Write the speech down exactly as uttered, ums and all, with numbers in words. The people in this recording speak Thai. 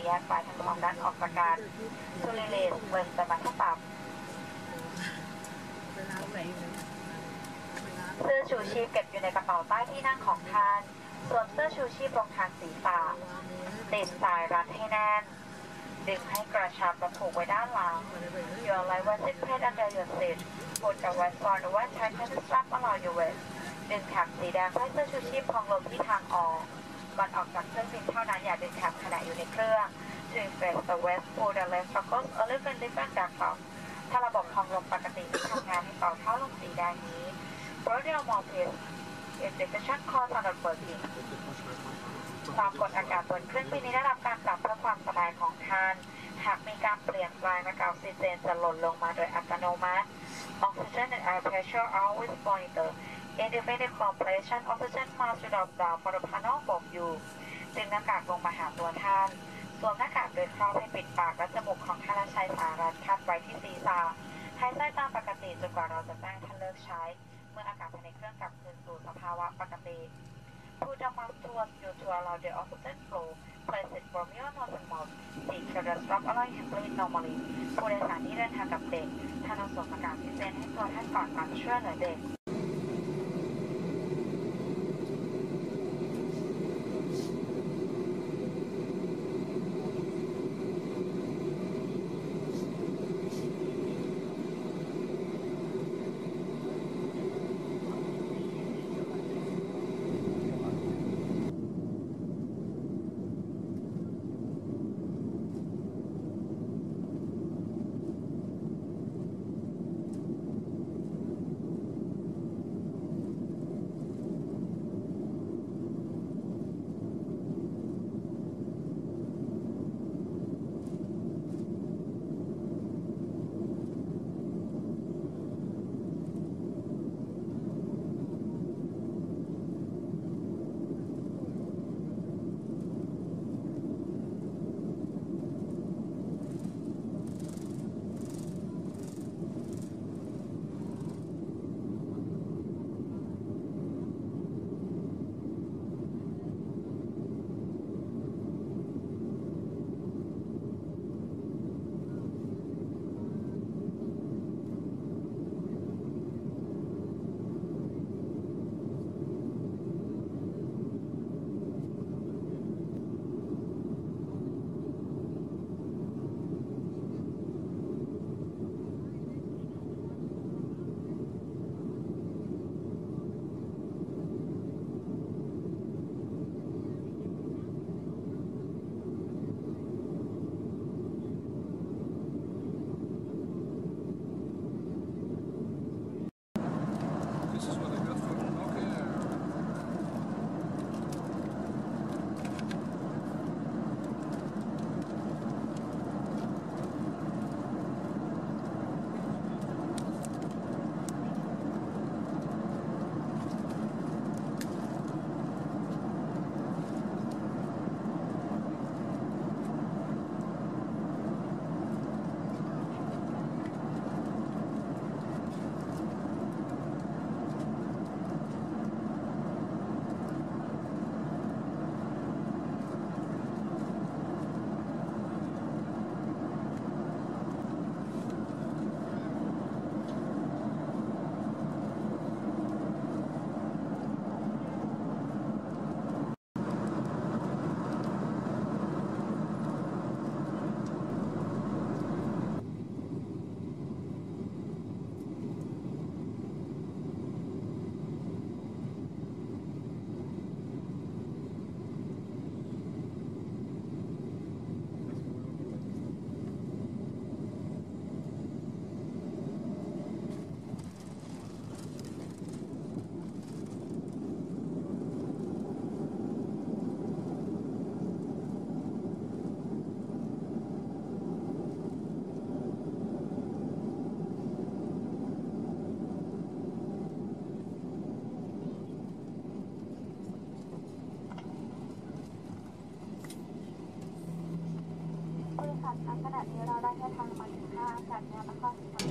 แยกปลายทั้งสองด้านออกจากกันทูริเลสเบิร์นจะมาที่ปรับเสื้อชูชีพเก็บอยู่ในกระเป๋าใต้ที่นั่งของท่านสวมเสื้อชูชีพรองทางศีรษะติดสายรัดให้แน่นดึงให้กระชับและผูกไว้ด้านหลัง Your life was seated under your seat Put the vest on the white tighten the strap around your waist ดึงแถบสีแดงให้เสื้อชูชีพพองลมที่ทางออกก่อนออกจากเครื่องบินเท่านั้นอย่าดึงแถบขณะอยู่ในเครื่อง To inflate the vest pull the left buckles a little bit different back up ถ้าระบบพองลมปกติไม่ทำงานให้เป่าเท้าลมสีแดงนี้ Bronchial Malpractice Injection cause under working ความกดอากาศบนเครื่องบินนี้ได้รับการปรับเพื่อความสบายของท่านหากมีการเปลี่ยนแปลงอากาศออกซิเจนจะหล่นลงมาโดยอัตโนมัติ Oxygen and air pressure are always monitored Independent compression oxygen mask drop down for the panel บอกอยู่ดึงหน้ากากลงมาหาตัวท่านสวมหน้ากากโดยครอบให้ปิดปากและจมูกของท่านและใช้สายรัดคัดไว้ที่ศีรษะหายใจตามปกติจนกว่าเราจะแจ้งท่านเลิกใช้เมื่ออากาศภายในเครื่องกลับคืนสู่สภาวะปกติPut the mask towards you to allow the oxygen flow. Place it from your nose and mouth. Take care the strap around you breathe normally. ผู้โดยสารที่เดินทางกับเด็กท่านต้องสวมหน้ากากพิเศษให้ตัวท่านก่อนการช่วยเหลือเด็กขณะนี้เราได้เดินทางมาถึงท่าอากาศยานนครศรีธรรม